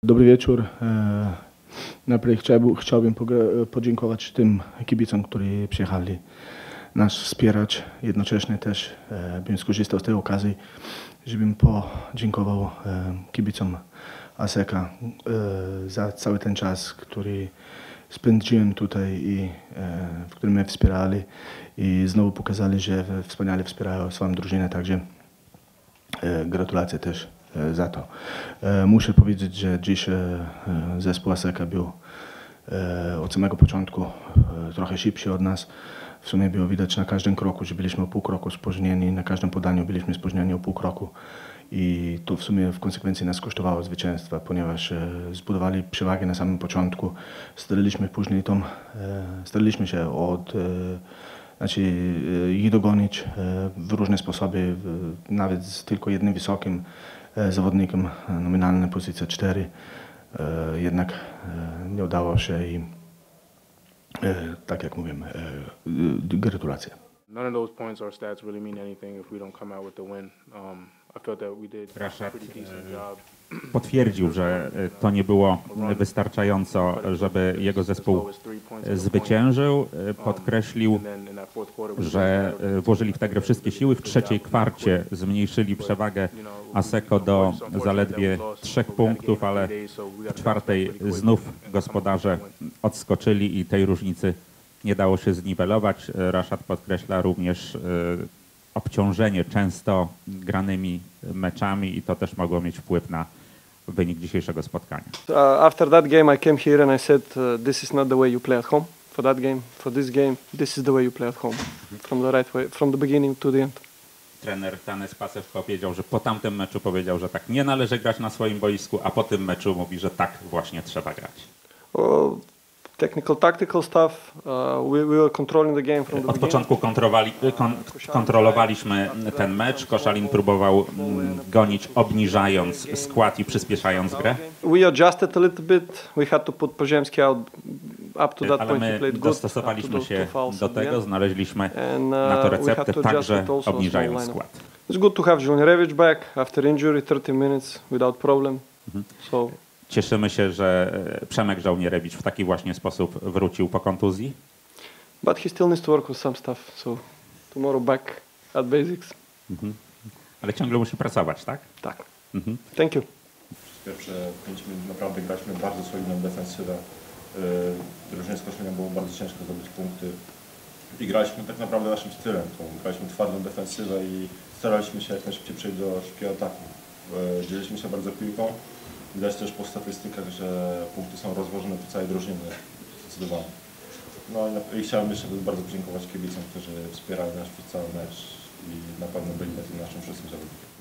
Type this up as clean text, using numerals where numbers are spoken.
Dobry wieczór. Najpierw chciałbym podziękować tym kibicom, którzy przyjechali nas wspierać. Jednocześnie też bym skorzystał z tej okazji, żebym podziękował kibicom ASEKA za cały ten czas, który spędziłem tutaj i w którym mnie wspierali i znowu pokazali, że wspaniale wspierają swoją drużynę, także gratulacje też za to. Muszę powiedzieć, że dziś zespół ASEKA był od samego początku trochę szybszy od nas. W sumie było widać na każdym kroku, że byliśmy o pół kroku spóźnieni, na każdym podaniu byliśmy spóźnieni o pół kroku i to w sumie w konsekwencji nas kosztowało zwycięstwa, ponieważ zbudowali przewagę na samym początku. Staraliśmy się ich dogonić w różne sposoby, nawet z tylko jednym wysokim zawodnikiem, nominalna pozycja 4. Jednak nie udało się i tak jak mówiłem, gratulacje. None of those points or stats really mean anything if we don't come out with the win. I felt that we did a pretty decent job. Potwierdził, że to nie było wystarczająco, żeby jego zespół zwyciężył. Podkreślił, że włożyli w tę grę wszystkie siły. W trzeciej kwarcie zmniejszyli przewagę ASEKO do zaledwie 3 punktów, ale w czwartej znów gospodarze odskoczyli i tej różnicy nie dało się zniwelować. Rashad podkreśla również obciążenie często granymi meczami i to też mogło mieć wpływ na wynik dzisiejszego spotkania. After that game I came here and I said this is not the way you play at home. For that game, for this game, this is the way you play at home. From the right way, from the beginning to the end. Trener Tanes Pacev powiedział, że po tamtym meczu powiedział, że tak nie należy grać na swoim boisku, a po tym meczu mówi, że tak właśnie trzeba grać. Technical, tactical stuff. We were controlling the game from the Od początku kontrolowaliśmy ten mecz. Koszalin próbował gonić, obniżając skład i przyspieszając grę. We adjusted a little bit. We had to put Poziemski out. Up to that Ale point he my played good. dostosowaliśmy się do tego, znaleźliśmy na to receptę, także obniżając skład. It's good to have Juniorewicz back after injury, 30 minutes without problem. So cieszymy się, że Przemek Żołnierewicz w taki właśnie sposób wrócił po kontuzji. But he still needs to work with some stuff, so tomorrow back at basics. Ale ciągle musi pracować, tak? Tak. Thank you. Pierwsze 5 minut naprawdę graliśmy bardzo solidną defensywę. Drużynie z Koszalina było bardzo ciężko zdobyć punkty. I graliśmy tak naprawdę naszym stylem. Graliśmy twardą defensywę i staraliśmy się jak najszybciej przejść do szybkiego ataku. Dzieliliśmy się bardzo piłką. Widać też po statystykach, że punkty są rozłożone po całej drużynie zdecydowanie. No i chciałem jeszcze bardzo podziękować kibicom, którzy wspierali nas przez cały mecz i na pewno byli na tym naszym wszystkim zawodnikiem.